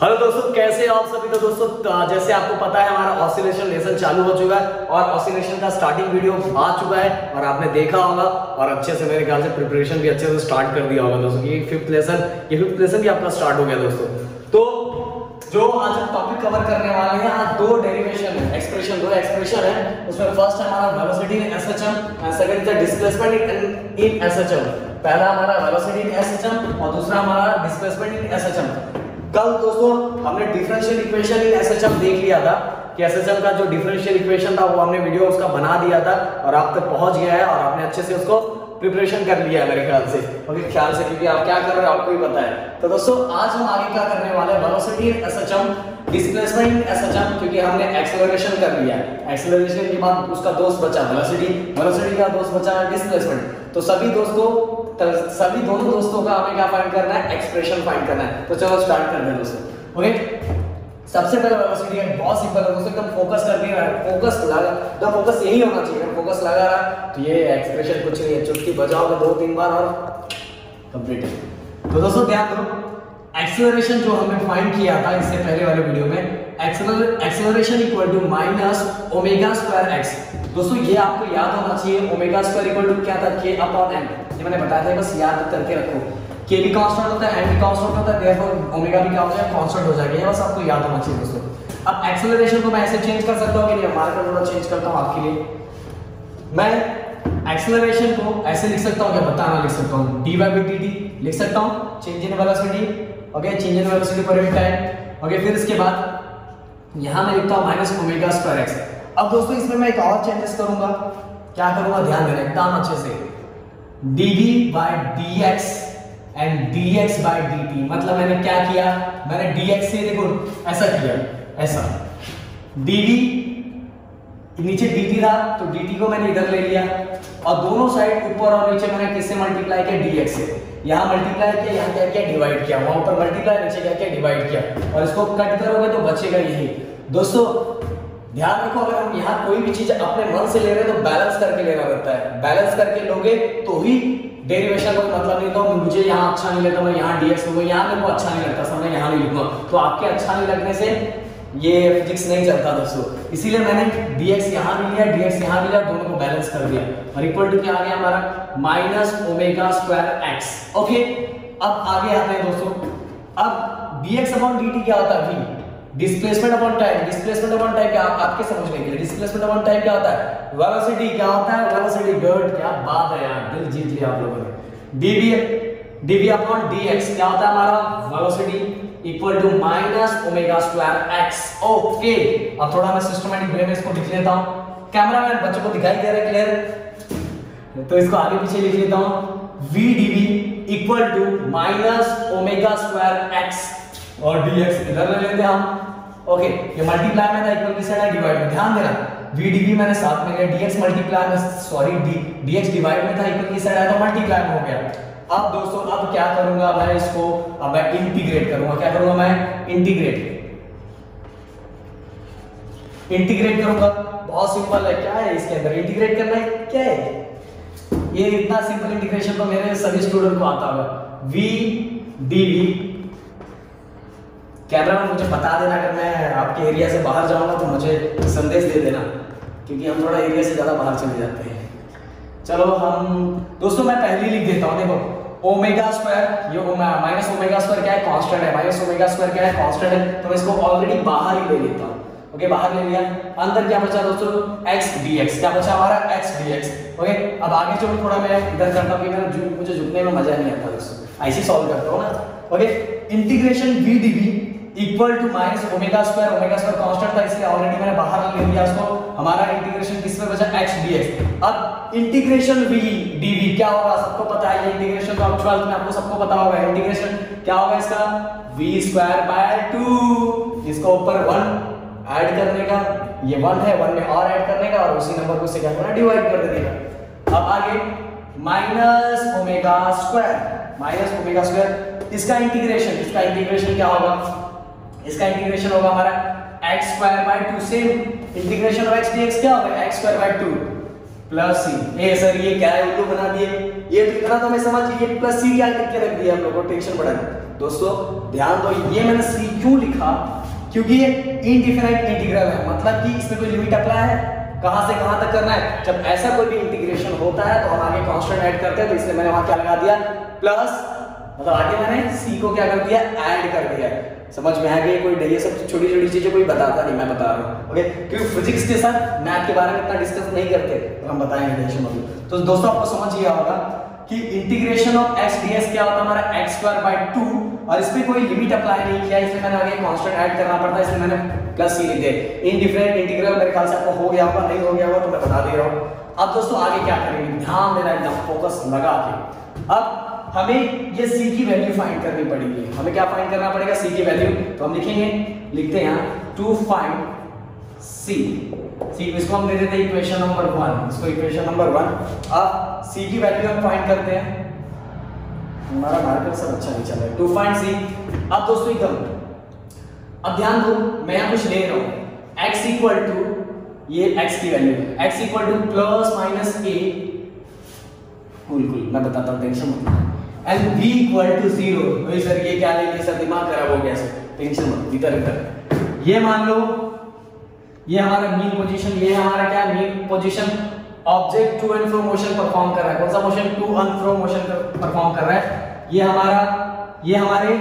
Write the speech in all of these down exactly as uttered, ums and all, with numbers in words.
Hello दोस्तों, कैसे हो आप सभी। तो दोस्तों जैसे आपको पता है हमारा ऑसिलेशन लेसन चालू हो चुका है और ऑसिलेशन का स्टार्टिंग वीडियो आ चुका है और आपने देखा होगा और अच्छे से मेरे ख्याल से प्रिपरेशन भी अच्छे से स्टार्ट कर दिया होगा दोस्तों। ये फिफ्थ लेसन ये फिफ्थ लेसन भी आपका स्टार्ट हो गया दोस्तों। तो जो आज हम टॉपिक कवर करने वाले हैं, आज दो डेरिवेशन है, एक्सप्रेशन दो एक्सप्रेशन है। उसमें फर्स्ट है हमारा velocity in SHM and second is the displacement in in SHM. पहला हमारा वेलोसिटी इन एसएचएम और दूसरा हमारा डिस्प्लेसमेंट इन एसएचएम। कल दोस्तों हमने डिफरेंशियल इक्वेशन इन एसएचएम देख लिया था कि एसएचएम का जो डिफरेंशियल इक्वेशन था वो हमने वीडियो उसका बना दिया था और आप तक पहुंच गया है और आपने अच्छे से उसको प्रिपरेशन कर लिया है मेरे ख्याल से। ओके, ख्याल से, क्योंकि आप क्या कर रहे हो आपको ही पता है। तो दोस्तों आज हम आगे क्या करने वाले हैं, velocity in SHM, displacement in SHM, क्योंकि हमने एक्सेलरेशन कर लिया है। एक्सेलरेशन के बाद उसका दोस्त बचा वेलोसिटी, वेलोसिटी का दोस्त बचा डिस्प्लेसमेंट। तो सभी दोस्तों सभी दोनों दोस्तों का हमें क्या फाइंड करना है, एक्सप्रेशन फाइंड करना है। तो चलो स्टार्ट करते हैं दोस्तों। ओके, सबसे पहले वेलोसिटी है, बहुत सिंपल है दोस्तों, एकदम फोकस करके फोकस लगा तो फोकस यही होना चाहिए। फोकस लगा रहा तो ये एक्सप्रेशन कुछ नहीं है, चुटकी बजाओगे दो तीन बार और कंप्लीट है। तो दोस्तों ध्यान दो, एक्सेलरेशन जो हमने फाइंड किया था इससे पहले वाले वीडियो में, acceleration equal to minus omega square x. दोस्तों ये आपको याद होना चाहिए, ओमेगा स्क्वायर इक्वल टू क्या था, के अपॉन एन। ये मैंने बताया था, बस याद करके रखो। के भी कांस्टेंट होता है, एन भी कांस्टेंट होता है, देयरफॉर ओमेगा भी क्या हो जाएगा, कांस्टेंट हो जाएगा। ये बस आपको याद होना चाहिए दोस्तों। अब एक्सेलरेशन को मैं ऐसे चेंज कर सकता हूं कि नहीं, मार्कर थोड़ा चेंज करता हूं आपके लिए। मैं एक्सेलरेशन को ऐसे लिख सकता हूं, क्या बताना लिख सकता हूं, dy by dt लिख सकता हूं, change in velocity. Okay, change in velocity per unit time. Okay, फिर इसके बाद यहां मैं लिखता हूं माइनस ओमेगा स्क्वायर एक्स। अब दोस्तों इसमें मैं एक और चेंजेस करूंगा, क्या करूंगा ध्यान देना एकदम अच्छे से, dv by dx and dx by dt। मतलब मैंने क्या किया, मैंने dx से देखो ऐसा किया, ऐसा dv नीचे dt था तो dt को मैंने इधर ले लिया और दोनों साइड ऊपर और नीचे मैंने किससे मल्टीप्लाई किया, dx से। यहां मल्टीप्लाई किया, यहां क्या किया, डिवाइड किया, वहां ऊपर मल्टीप्लाई, नीचे क्या किया, डिवाइड किया और इसको कट करोगे तो बचेगा यही। दोस्तों ध्यान रखो, अगर हम यहाँ कोई भी चीज अपने मन से ले रहे हैं तो बैलेंस करके लेना पड़ता है। बैलेंस करके लोगे तो ही डेरिवेशन कोई मतलब नहीं। तो मुझे यहाँ अच्छा नहीं लगता, मैं यहाँ dx लूंगा, यहाँ मेरे को अच्छा नहीं लगता, सब मैं यहाँ नहीं लिखूंगा। तो आपके अच्छा नहीं लगने से ये फिजिक्स नहीं चलता दोस्तों। इसीलिए मैंने dx यहाँ भी लिया, dx यहाँ भी लिया, दोनों को बैलेंस कर दिया और इक्वल टू क्या आ गया हमारा, minus omega square x. Okay, अब आगे आते हैं दोस्तों। अब dx अपॉन dt क्या होता है, v displacement upon time. Displacement upon time क्या आपके समझने के लिए, डिस्प्लेसमेंट अपॉन टाइम क्या होता है, वेलोसिटी क्या होता है, वेलोसिटी। गुड, क्या बात है यार, दिल जीत लिया आप लोगों ने। dv dv अपॉन dx क्या होता है हमारा, velocity equal to minus omega square x। Okay, अब थोड़ा मैं सिस्टमैटिक वे में इसको लिख लेता हूं। कैमरामैन बच्चों को दिखाई दे रहा है क्लियर, तो इसको आगे पीछे लिख लेता हूं, v dv equal to minus omega square x और dx इधर ले लेते हैं हम। ओके, ये मल्टीप्लाई में था, इक्वल की साइड है, डिवाइड में। ध्यान देना, v dv मैंने साथ में लिया, dx मल्टीप्लाई में, सॉरी dx डिवाइड में था, इक्वल की साइड है तो मल्टीप्लाई में हो गया। अब दोस्तों अब क्या करूंगा मैं, इसको अब मैं इंटीग्रेट करूंगा। क्या करूंगा मैं, इंटीग्रेट इंटीग्रेट करूंगा। बहुत सिंपल है, क्या है इसके अंदर इंटीग्रेट करना है, क्या है ये, इतना सिंपल इंटीग्रेशन तो मेरे सभी स्टूडेंट को आता होगा। v dv, कैमरा में मुझे बता देना अगर मैं आपके एरिया से बाहर जाऊंगा तो मुझे संदेश दे देना, क्योंकि हम थोड़ा एरिया से ज्यादा बाहर चले जाते हैं। चलो हम दोस्तों मैं पहले लिख देता हूं, देखो ओमेगा स्क्वायर, ये माइनस ओमेगा स्क्वायर क्या है, कांस्टेंट है, माइनस ओमेगा स्क्वायर क्या है, कांस्टेंट है, तो मैं इसको ऑलरेडी बाहर ही ले लेता हूं। ओके, बाहर ले लिया। अंदर क्या बचा दोस्तों, x dx, क्या बचा हमारा, x dx। ओके, अब आगे चलो थोड़ा मैं इधर करता हूं, मेरा मुझे झुकने में मजा नहीं आता दोस्तों, ऐसे सॉल्व करता हूं ना। Okay, integration v dv equal to minus omega square, omega square constant था इसलिए ऑलरेडी मैंने बाहर ले लिया इसको। हमारा इंटीग्रेशन किस में बचा, x dx। अब इंटीग्रेशन v dv क्या होगा, सबको पता है ये इंटीग्रेशन, तो ट्वेल्थ में आपको सबको पता होगा। इंटीग्रेशन क्या होगा इसका, v स्क्वायर बाय टू, इसको ऊपर वन ऐड करने का, ये वन है, वन में और ऐड करने का और उसी नंबर को से क्या करना, डिवाइड कर देगा। अब आगे minus omega square, minus omega square, इसका इंटीग्रेशन, इसका इंटीग्रेशन क्या होगा, इसका इंटीग्रेशन होगा हमारा x square by two. Same integration of x dx क्या होगा, x square by two plus c। ए सर ये क्या है, उल्लू बना दिए, ये तो इतना तो मैं समझ, ये प्लस c क्या करके रख दिया हम लोगों को, टेंशन बढ़ा। दोस्तों ध्यान दो, ये मैंने सी क्यों लिखा, क्योंकि ये इनडिफिनाइट इंटीग्रल है, मतलब कि इसमें कोई लिमिट अप्लाई है, कहां से कहां तक करना है। जब ऐसा कोई भी इंटीग्रेशन होता है तो हम आगे कांस्टेंट ऐड करते हैं, तो इसलिए मैंने वहां क्या लगा दिया प्लस, मतलब आगे मैंने सी को क्या कर दिया ऐड कर दिया। समझ में आ गई? कोई ये सब छोटी छोटी चीजें कोई बताता नहीं, मैं बता रहा हूँ। ओके, क्योंकि फिजिक्स के साथ मैथ के बारे में इतना डिस्कस नहीं करते, तो हम बताएंगे टेंशन मत लो। तो दोस्तों आपको समझ गया होगा कि इंटीग्रेशन ऑफ x ds क्या होता है हमारा x स्क्वायर बाय टू, और इस पे कोई लिमिट अप्लाई नहीं किया, इसलिए मैंने आगे कांस्टेंट ऐड करना पड़ता है, इसलिए मैंने प्लस सी लिख दिया। इनडिफिनाइट इंटीग्रल मेरे ख्याल से आपको हो गया होगा, नहीं हो गया होगा तो मैं बता दे रहा हूँ। अब दोस्तों आगे क्या करेंगे, ध्यान देना एकदम फोकस लगा के। अब हमें ये c की वैल्यू फाइंड करनी पड़ेगी। हमें क्या फाइंड करना पड़ेगा, c की वैल्यू। तो हम लिखेंगे, लिखते हैं यहाँ टू फाइंड c। c इसको हम दे देते हैं इक्वेशन नंबर वन, इसको इक्वेशन नंबर वन। अब c की वैल्यू हम फाइंड करते हैं। हमारा मार्कर सब अच्छा नहीं चल रहा है। To find c। अब दोस्तों एकदम, अब ध्यान दो, मैं यहाँ कुछ ले रहा हूँ x इक्वल टू, ये x की वैल्यू है, x equal to plus minus a, cool cool मैं बताता हूँ, टेंशन मत लो। And v equal to zero. वही सर ये क्या ले लिया सर, दिमाग खराब हो गया सर, टेंशन मत, इधर इधर। ये मान लो ये हमारा मीन पोजीशन, ये हमारा क्या mean position, object to and fro motion perform कर रहा है। कौन सा motion, to and fro motion perform कर रहा है। ये हमारा, ये हमारे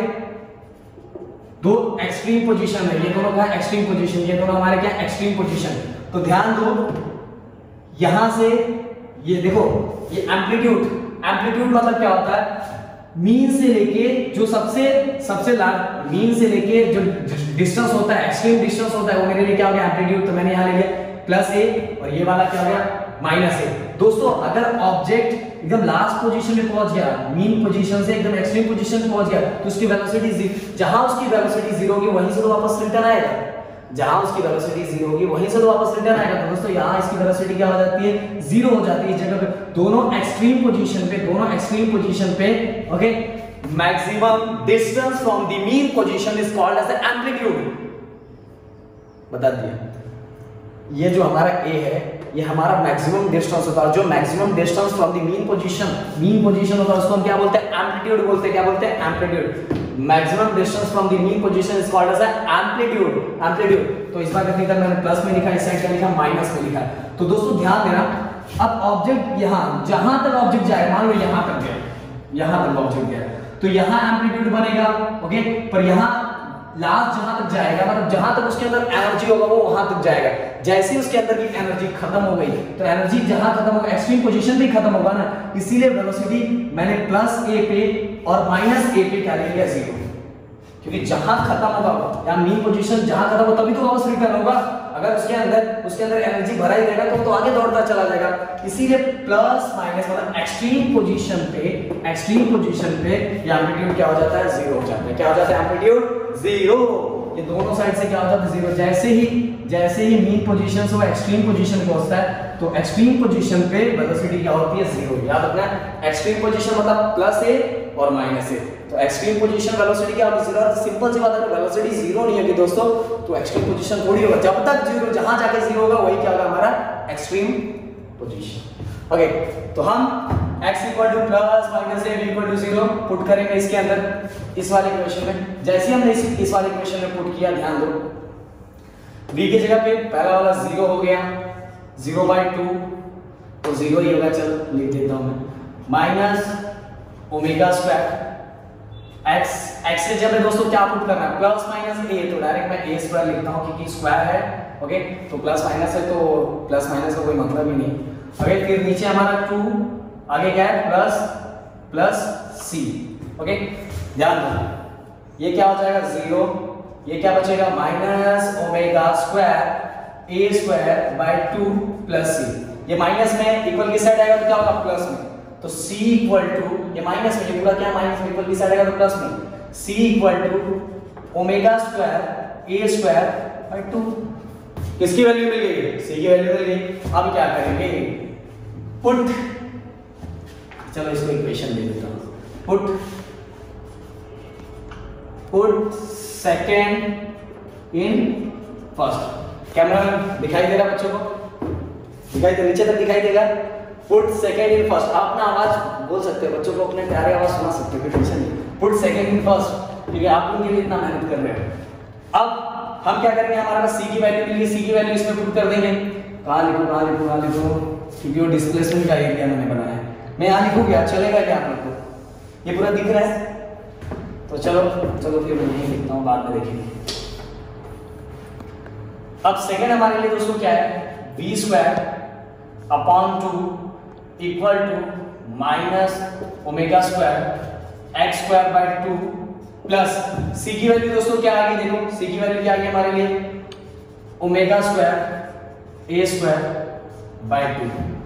दो एक्सट्रीम पोजीशन है, ये दोनों का एक्सट्रीम पोजीशन, ये दोनों हमारे क्या एक्सट्रीम पोजीशन। तो ध्यान दो, यहां से ये देखो, ये एम्पलीट्यूड, एम्पलीट्यूड मतलब क्या होता है, मीन से लेके जो सबसे सबसे लार्ज, मीन से लेके जो डिस्टेंस होता है, एक्सट्रीम डिस्टेंस होता है, वो मेरे लिए क्या हो गया एम्पलीट्यूड। तो मैंने यहां ले लिया प्लस ए, और ये वाला क्या हो गया माइनस ए। दोस्तों अगर ऑब्जेक्ट एकदम लास्ट पोजीशन में पहुंच गया, मीन पोजीशन से एकदम एक्सट्रीम पोजीशन में पहुंच गया, तो उसकी वेलोसिटी जीरो, जहां उसकी वेलोसिटी जीरो होगी वहीं से तो वापस रिटर्न आएगा, जहां उसकी वेलोसिटी जीरो होगी वहीं से तो वापस रिटर्न आएगा। तो दोस्तों यहां इसकी वेलोसिटी क्या हो जाती है, जीरो हो जाती है इस जगह पे। दोनों एक्सट्रीम पोजीशन पे, दोनों एक्सट्रीम पोजीशन पे, okay, maximum distance from the mean position is called as the amplitude. बता दिया, ये जो हमारा a है, ये हमारा मैक्सिमम डिस्टेंस होता है, जो maximum distance from the mean position, mean position होता है, उसको हम क्या बोलते हैं, एम्पलीट्यूड बोलते हैं। क्या बोलते हैं, amplitude. Maximum distance from the mean position is called as amplitude, amplitude. तो इस बार टेक्निकल मैंने प्लस में लिखा, इस साइड क्या लिखा, माइनस में लिखा। तो दोस्तों ध्यान देना, अब ऑब्जेक्ट यहां, जहां तक ऑब्जेक्ट जाए, मान लो यहां तक गया, यहां तक ऑब्जेक्ट गया, तो यहां एम्पलीट्यूड बनेगा, ओके, पर यहां लास्ट जहां तक जाएगा, मतलब जहां तक उसके अंदर एनर्जी होगा वो वहां तक जाएगा। जैसे उसके अंदर की एनर्जी खत्म हो गई, तो एनर्जी जहां खत्म होगा, एक्सट्रीम पोजीशन पे खत्म होगा ना, इसीलिए वेलोसिटी मैंने प्लस ए पे और माइनस ए पे क्या ले लिया, जीरो। क्योंकि जहां खत्म होगा या मीन पोजीशन जहां खत्म हो तभी तो वापस रिटर्न होगा। अगर उसके अंदर उसके अंदर एनर्जी भरा ही रहेगा तो तो आगे दौड़ता चला जाएगा। इसीलिए प्लस माइनस मतलब एक्सट्रीम पोजीशन पे, एक्सट्रीम पोजीशन पे ये एम्पलीट्यूड क्या हो जाता है, जीरो हो जाता है। क्या हो जाता है, एम्पलीट्यूड जीरो। ये दोनों साइड से क्या हो जाता है, जीरो। जैसे ही जैसे ही मीन पोजीशन से वो एक्सट्रीम पोजीशन पहुंचता है, तो एक्सट्रीम पोजीशन पे वेलोसिटी क्या होती है, जीरो। याद रखना, एक्सट्रीम पोजीशन मतलब प्लस ए और माइनस ए। तो एक्सट्रीम पोजीशन वेलोसिटी क्या होगी, जीरो। सिंपल सी बात है, वेलोसिटी जीरो नहीं होगी दोस्तों, तो एक्सट्रीम पोजीशन थोड़ी होगा। जब तक जीरो, जहां जाके जीरो होगा वही क्या होगा, हमारा एक्सट्रीम पोजीशन। ओके, तो हम x equal to plus minus a equal to zero put करेंगे इसके अंदर, इस वाले इक्वेशन में। जैसे ही हमने इस, इस वाले इक्वेशन में पुट किया, ध्यान दो, v की जगह पे पहला वाला जीरो हो गया, जीरो बाई टू, तो जीरो ही होगा। चलो लिख देता हूं मैं, minus omega square x, x के जगह दोस्तों क्या पुट करना है, प्लस माइनस a, तो डायरेक्ट मैं a स्क्वायर लिखता हूं क्योंकि स्क्वायर है। ओके, तो प्लस माइनस है तो प्लस माइनस का कोई मतलब ही नहीं। ओके, फिर नीचे हमारा टू, आगे क्या है, प्लस प्लस c। ओके, ध्यान दो, ये क्या हो जाएगा, जीरो। ये क्या बचेगा, minus omega square a square by two plus c। ये माइनस में इक्वल की साइड आएगा तो क्या होगा, प्लस में। तो c इक्वल टू, ये माइनस में, ये पूरा क्या माइनस में, इक्वल की साइड आएगा तो प्लस में। c equal to omega square a square by two. किसकी वैल्यू मिल गई, c की वैल्यू मिल गई। अब क्या करेंगे, पुट, चलो इसको इक्वेशन दे देता हूं, put put second in first. Camera दिखाई दे रहा बच्चों को, दिखाई दे, नीचे तक दिखाई देगा। पुट सेकेंड इन फर्स्ट, आप अपना आवाज बोल सकते हो, बच्चों को अपने प्यारे आवाज सुना सकते हो, टेंशन नहीं। पुट सेकेंड इन फर्स्ट, क्योंकि आप उनके लिए इतना मेहनत कर रहे हो। अब हम क्या करेंगे, हमारे पास सी की वैल्यू मिली, सी की वैल्यू इसमें पुट कर देंगे। कहाँ लिखो कहाँ लिखो कहाँ लिखो, क्योंकि वो डिस्प्लेसमेंट का एरिया मैंने बनाया है। मैं यहाँ लिखूँ क्या, चलेगा क्या आप लोग को? ये पूरा दिख रहा है? तो चलो चलो फिर मैं यही लिखता हूँ, बाद में देखेंगे। अब सेकेंड हमारे लिए दोस्तों क्या है, v square upon two equal to minus omega square x square by two plus c की वैल्यू दोस्तों क्या आ गई, देखो सी की वैल्यू क्या आ गई हमारे लिए, omega square a square by two.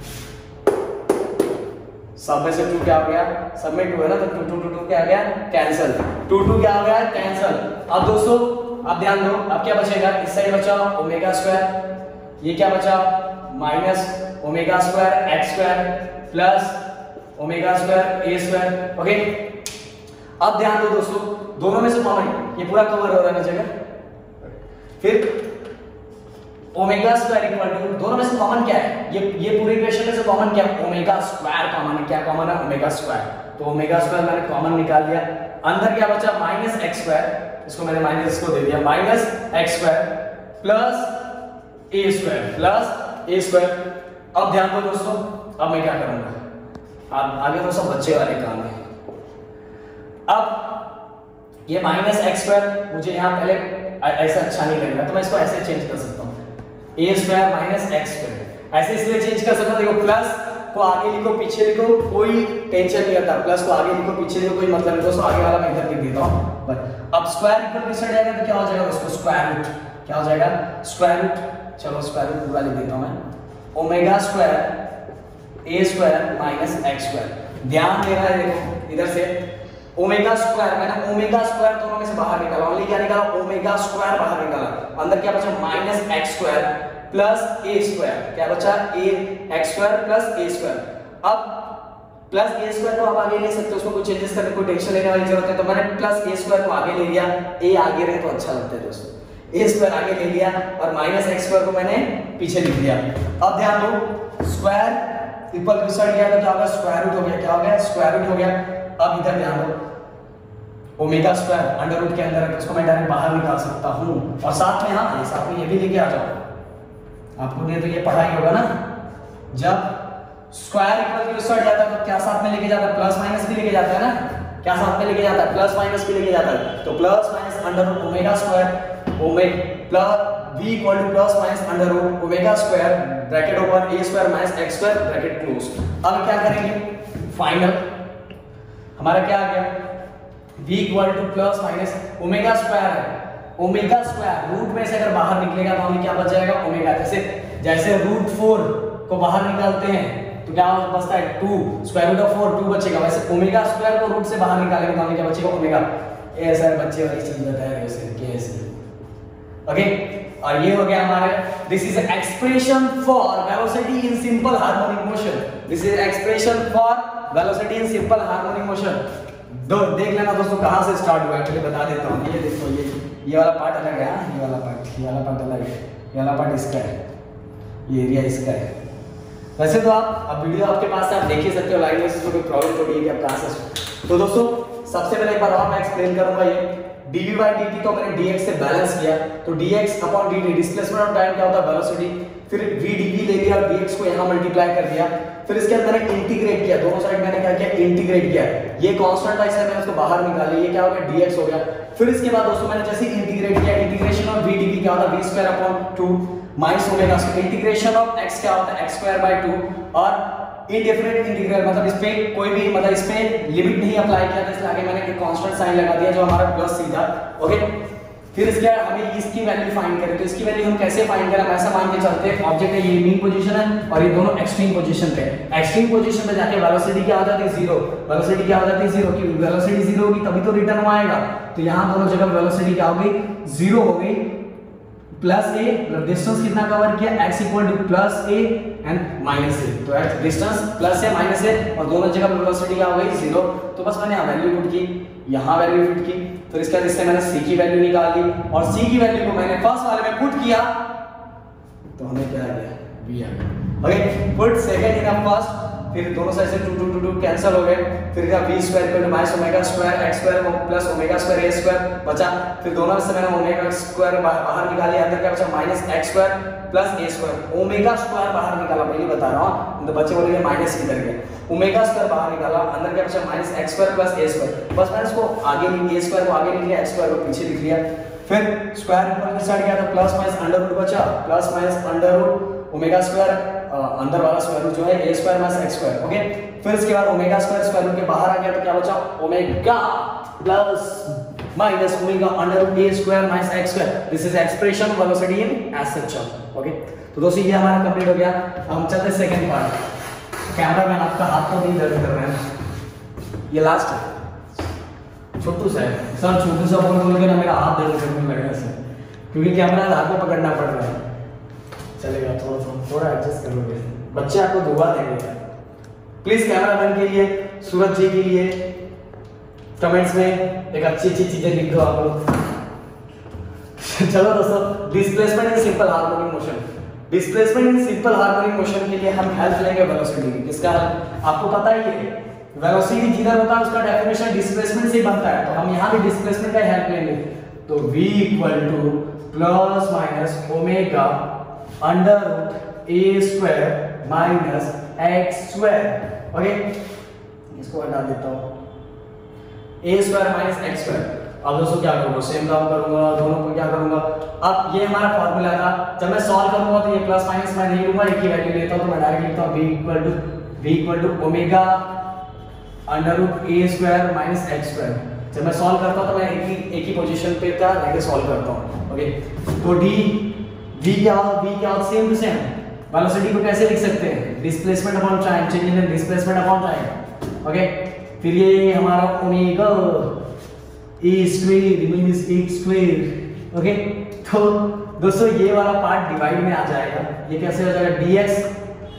सब में से टू क्या हो गया, सब में टू है ना, तो टू टू टू टू क्या आ गया, कैंसिल। टू टू क्या हो गया, कैंसिल। अब दोस्तों अब ध्यान दो, अब क्या बचेगा, इस साइड बचा ओमेगा स्क्वायर, ये क्या बचा minus omega square x square plus omega square a square. Okay, अब ध्यान दो दोस्तों, दोनों में से कॉमन, ये पूरा कवर हो रहा है जगह। फिर ओमेगा स्क्वायर इक्वल टू, दोनों में से कॉमन क्या है, ये ये पूरे इक्वेशन में से कॉमन क्या है, ओमेगा स्क्वायर कॉमन है। क्या कॉमन है, ओमेगा स्क्वायर। तो ओमेगा स्क्वायर मैंने कॉमन निकाल लिया। अंदर क्या बचा, माइनस एक्स स्क्वायर, इसको मैंने माइनस इसको दे दिया, minus x square plus a square plus a square. अब ध्यान दो दोस्तों, अब मैं क्या करूंगा, अब आगे तो सब बच्चे वाले काम है। अब ये माइनस एक्स स्क्वायर मुझे यहाँ पहले ऐसा अच्छा नहीं लग रहा, तो मैं इसको ऐसे चेंज कर सकता हूँ, a square minus x square. ऐसे इसलिए चेंज कर सकता हूँ, देखो प्लस को आगे लिखो पीछे लिखो, कोई टेंशन नहीं रहता। प्लस को आगे लिखो पीछे लिखो, कोई मतलब नहीं दोस्तों, आगे वाला मैं इधर लिख देता हूँ। बस अब स्क्वायर इक्वल किस साइड जाएगा, तो क्या हो जाएगा दोस्तों, स्क्वायर रूट। क्या हो जाएगा, स्क्वायर रूट। चलो स्क्वायर रूट पूरा लिख देता हूँ मैं, omega square a square minus x square. ध्यान देना है, देखो इधर से ओमेगा स्क्वायर, मैंने ओमेगा स्क्वायर दोनों में से बाहर निकाला, ओनली क्या निकाला, ओमेगा स्क्वायर बाहर निकाला। अंदर क्या बचा, minus x square plus a square. क्या बचा, a x square plus a square. अब प्लस ए स्क्वायर को आप आगे ले सकते हो, उसको कुछ चेंजेस करने, कोई टेंशन लेने वाली जरूरत है। तो मैंने प्लस ए स्क्वायर को आगे ले लिया, ए आगे रहे तो अच्छा लगता है दोस्तों, ए स्क्वायर आगे ले लिया और माइनस एक्स स्क्वायर को मैंने पीछे लिख दिया। अब ध्यान दो, स्क्वायर इक्वल किस साइड गया, तो क्या होगा, स्क्वायर रूट हो गया। क्या हो गया, स्क्वायर रूट हो गया। अब इधर ध्यान दो, ओमेगा स्क्वायर अंडर रूट के अंदर है, तो उसको मैं डायरेक्ट बाहर निकाल सकता हूं। और साथ में हाँ, साथ में ये भी लेके आ जाओ, आपको नहीं तो ये पढ़ाई होगा ना, जब स्क्वायर इक्वल किस साइड जाता है तो क्या साथ में लेके जाता है, प्लस माइनस भी लेके जाता है ना। क्या साथ में लेके जाता है, प्लस माइनस भी लेके जाता है। तो plus minus under root omega square omega plus v equal to plus minus under root omega square bracket open a square minus x square bracket close. अब क्या करेंगे, फाइनल हमारा क्या आ गया, v equal to plus minus omega square है, omega square root में से अगर बाहर निकलेगा तो हमें क्या बच जाएगा, ओमेगा। जैसे जैसे रूट फोर को बाहर निकालते हैं तो क्या बचता है, two square root of four two बचेगा। वैसे ओमेगा स्क्वायर को रूट से बाहर निकालेंगे तो हमें क्या बचेगा, ओमेगा। ये सर बच्चे वाली चीज बताया है वैसे कैसे, ओके। और ये हो गया हमारे, this is expression for velocity in simple harmonic motion. This is expression for velocity in simple harmonic motion. दो देख लेना दोस्तों कहां से स्टार्ट हुआ है, पहले बता देता हूं। ये देखो, ये ये वाला पार्ट अलग है, ये वाला पार्ट ये वाला पार्ट अलग है, ये वाला पार्ट इसका है, ये एरिया इसका है। वैसे तो आप अब वीडियो आपके पास है, आप देख ही सकते हो लाइव में, इसमें कोई प्रॉब्लम थोड़ी है कि आप कहां से। तो दोस्तों सबसे पहले एक बार और मैं एक्सप्लेन करूंगा, ये dv by dt तो मैंने dx से बैलेंस किया, तो dx upon dt displacement of time क्या होता है, वेलोसिटी। फिर v dv ले लिया और dx को यहां मल्टीप्लाई कर दिया। फिर इसके बाद मैंने इंटीग्रेट किया, दोनों साइड मैंने क्या किया, इंटीग्रेट किया। ये कांस्टेंट था इसलिए मैंने उसको बाहर निकाल लिया, ये क्या हो गया, dx हो गया। फिर इसके बाद दोस्तों मैंने जैसे इंटीग्रेट किया, इंटीग्रेशन ऑफ v dv क्या होता है, v square upon two minus omega square. Integration of x क्या होता है, x स्क्वायर बाय टू। और इनडेफिनिट इंटीग्रल मतलब इस पे कोई भी मतलब इस पे लिमिट नहीं अप्लाई किया, तो इसलिए आगे मैंने एक कांस्टेंट साइन लगा दिया जो हमारा प्लस सीधा, ओके। फिर इसके बाद हमें इसकी वैल्यू फाइंड करें, तो इसकी वैल्यू हम कैसे फाइंड करें, ऐसा मान के चलते हैं ऑब्जेक्ट है, ये मीन पोजीशन है और ये दोनों एक्सट्रीम पोजीशन पे। एक्सट्रीम पोजीशन पे जाके वेलोसिटी क्या हो जाती है, जीरो। वेलोसिटी क्या हो जाती है, जीरो। क्योंकि वेलोसिटी जीरो होगी तभी तो रिटर्न आएगा, तो यहाँ दोनों जगह वेलोसिटी क्या हो गई, जीरो हो गई। प्लस ए, डिस्टेंस कितना कवर किया, x equal to plus a and minus a. तो x distance plus a minus a और दोनों जगह वेलोसिटी क्या हो गई, जीरो। तो बस मैंने यहाँ वैल्यू पुट की, यहाँ वैल्यू पुट की। फिर इसके बाद इससे मैंने c की वैल्यू निकाल ली और c की वैल्यू को मैंने फर्स्ट वाले में पुट किया तो हमें क्या आ गया, v आ गया, okay. Put second in first, फिर दोनों साइड से two two two two cancel हो गए, फिर क्या v square equal to minus omega square x square plus omega square a square बचा, फिर दोनों में से मैंने ओमेगा स्क्वायर बाहर निकाली, अंदर क्या बचा minus x square plus a square, omega square बाहर निकाला, पहले बता रहा हूं, तो बच्चे बोलेंगे माइनस की करके, ओमेगा स्क्वायर बाहर निकाला, अंदर क्या बचा minus x square plus a square, बस मैंने इसको आगे लिख दिया, ए स्क्वायर को आगे लिख लिया, एक्स स्क्वायर को पीछे लिख लिया, फिर स्क्वायर ऊपर की साइड गया तो प्लस माइनस अंडर रूट बचा, plus minus under root omega square, अंदर वाला स्क्वायर रूट जो है a square minus x square, okay. फिर इसके बाद ओमेगा स्क्वायर स्क्वायर रूट के बाहर आ गया तो क्या बचा omega plus minus omega under root a square minus x square, this is expression velocity in SHM, okay. तो दोस्तों ये हमारा कंप्लीट हो गया। हम चलते हैं सेकंड पार्ट। कैमरामैन आपका हाथ तो नहीं दर्द कर रहा है, ये लास्ट है, छोटू सा है सर, छोटू सा बोल बोल के ना मेरा हाथ दर्द करने लगा सर, क्योंकि कैमरा हाथ में पकड़ना पड़ रहा है। चलेगा, थोड़ा थोड़ा थोड़ा एडजस्ट कर लोगे, बच्चे आपको दुआ देंगे। प्लीज कैमरामैन के लिए, सूरज जी के लिए कमेंट्स में एक अच्छी अच्छी चीजें लिख दो आप लोग। चलो दोस्तों, displacement in simple harmonic motion, displacement in simple harmonic motion के लिए हम हेल्प लेंगे वेलोसिटी की। किसका? आपको पता ही है वेलोसिटी जिधर होता है उसका डेफिनेशन डिस्प्लेसमेंट से बनता है, तो हम यहाँ भी डिस्प्लेसमेंट का हेल्प लेंगे। तो v equal to plus minus omega under root a square minus x square, okay. इसको हटा देता हूँ, a square minus x square. अब दोस्तों क्या करूँगा, सेम काम करूंगा, दोनों को क्या करूंगा। अब ये हमारा फॉर्मूला था, जब मैं सॉल्व करूंगा तो ये प्लस माइनस मैं नहीं लूंगा, एक ही वैल्यू लेता हूँ, तो मैं डायरेक्ट लिखता हूँ v equal to v equal to omega under root a square minus x square. जब मैं सॉल्व करता हूँ तो मैं एक ही एक ही पोजीशन पे क्या लेके सॉल्व करता हूँ, ओके। तो डी v क्या होगा, v क्या होगा, सेम टू सेम। वेलोसिटी को कैसे लिख सकते हैं, displacement upon time, change in displacement upon time, okay. फिर ये हमारा omega a square minus x square, okay. तो दोस्तों ये वाला पार्ट डिवाइड में आ जाएगा, ये कैसे हो जाएगा, dx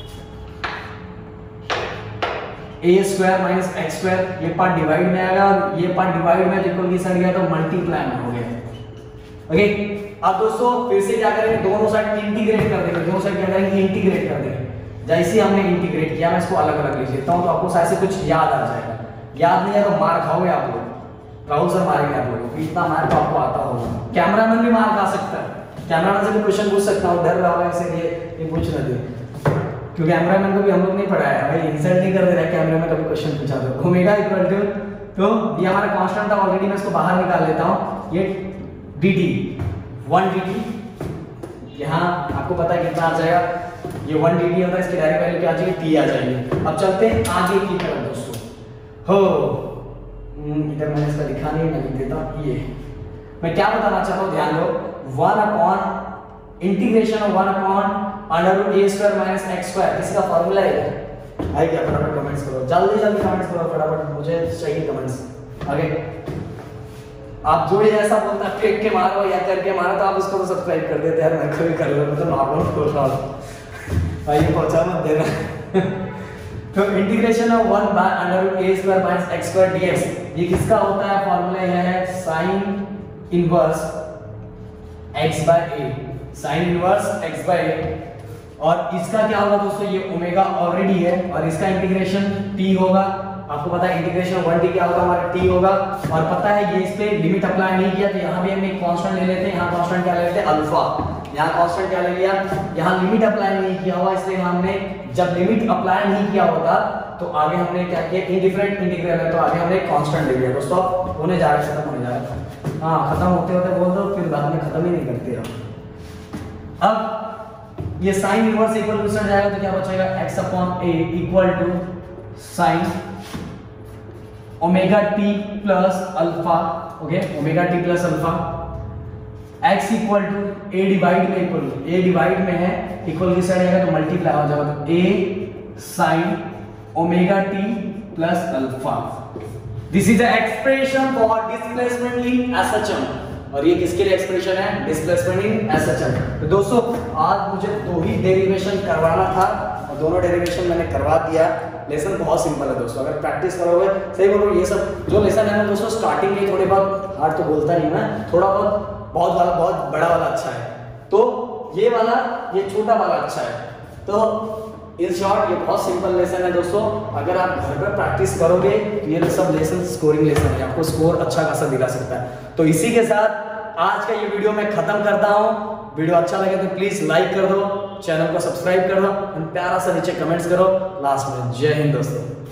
a square minus x square, ये पार्ट डिवाइड में आएगा, ये पार्ट डिवाइड में इक्वल की साइड गया तो मल्टीप्लाई में हो गया, ओके। अब दोस्तों फिर से क्या करेंगे, दोनों साइड इंटीग्रेट कर देंगे, दोनों साइड क्या करेंगे, इंटीग्रेट कर देंगे। जैसे हमने इंटीग्रेट किया, मैं इसको अलग अलग लिख लेता हूं तो आपको शायद से कुछ याद आ जाएगा। याद नहीं है तो मार खाओगे आप लोग, राहुल सर मारेंगे आप लोगों को, इतना मार तो आपको आता होगा। कैमरामैन भी मार खा सकता है, कैमरामैन से भी क्वेश्चन पूछ सकता हूं, डर रहा होगा इसलिए ये पूछ रहे थे, क्योंकि कैमरामैन को भी हम लोग नहीं पढ़ाया भाई, इंसल्ट नहीं कर दे रहा कैमरा में, कभी क्वेश्चन पूछा तो। ओमेगा इक्वल टू, तो ये हमारा कांस्टेंट था ऑलरेडी, मैं इसको बाहर निकाल लेता हूं, ये dt वन dt, यहाँ आपको पता है कितना आ जाएगा, ये वन dt होता है, इसकी डायरेक्ट वैल्यू क्या आ जाएगी, t आ जाएगी। अब चलते हैं आगे की तरफ दोस्तों, हो इधर मैंने इसका लिखा नहीं, मैं लिख देता हूं। ये मैं क्या बताना चाहता हूं, ध्यान दो, one upon integration of one upon under root a square minus x square, इसका फार्मूला है भाई। क्या फटाफट कमेंट्स करो, जल्दी जल्दी कमेंट्स करो फटाफट, मुझे चाहिए कमेंट्स। आगे आप जो ही ऐसा बोलता है फेंक के मारो या करके मारो, तो आप उसको सब्सक्राइब कर देते हैं, मैं कभी कर लो, मैं तो नॉर्मल खोल रहा हूं भाई, ये पहुंचा मत देना। तो integration of one by under root a square minus x square dx, ये किसका होता है, फार्मूला है sine inverse x by a, sine inverse x by a। और इसका क्या होगा दोस्तों, ये ओमेगा ऑलरेडी है, और इसका इंटीग्रेशन t होगा। आपको पता है इंटीग्रेशन वन टी क्या होगा, हमारा t होगा। और पता है ये इस पे लिमिट अप्लाई नहीं किया, तो यहाँ भी हम एक कांस्टेंट ले लेते हैं, यहाँ कांस्टेंट क्या ले लेते हैं, अल्फा। यहाँ कांस्टेंट क्या ले लिया, यहाँ लिमिट अप्लाई नहीं किया हुआ, इसलिए हमने जब लिमिट अप्लाई नहीं किया होता तो आगे हमने क्या किया, इनडिफरेंट इंटीग्रल है, तो आगे हमने कांस्टेंट ले लिया। दोस्तों होने जा रहा है, खत्म होने जा रहा है, हाँ खत्म होते होते बोल दो, फिर बाद में खत्म ही नहीं करते हो। अब ये साइन इनवर्स इक्वल टू जाएगा तो क्या बचेगा, x upon a equal to sine omega t plus alpha, okay, omega t plus alpha. x equal to a divide में इक्वल टू a डिवाइड में है, इक्वल की साइड आएगा तो मल्टीप्लाई हो जाएगा, तो a sine omega t plus alpha. This is the expression for displacement in SHM, और ये किसके लिए एक्सप्रेशन है, डिस्प्लेसमेंट इन एसएचएम। तो दोस्तों आज मुझे दो ही डेरिवेशन करवाना था, और दोनों डेरिवेशन मैंने करवा दिया। लेसन बहुत सिंपल है दोस्तों, अगर प्रैक्टिस करोगे, सही बोलो, ये सब जो लेसन है ना दोस्तों, स्टार्टिंग में थोड़े बहुत हार्ड तो बोलता नहीं मैं, थोड़ा बहुत बहुत वाला बहुत बड़ा वाला अच्छा है, तो ये वाला ये छोटा वाला अच्छा है। तो इन शॉर्ट ये बहुत सिंपल लेसन है दोस्तों। अगर आप घर पर प्रैक्टिस करोगे तो ये सब लेसन स्कोरिंग लेसन है, आपको स्कोर अच्छा खासा दिला सकता है। तो इसी के साथ आज का ये वीडियो मैं खत्म करता हूँ। वीडियो अच्छा लगे तो प्लीज लाइक कर दो, चैनल को सब्सक्राइब कर दो, प्यारा सा नीचे कमेंट्स करो लास्ट में। जय हिंद दोस्तों।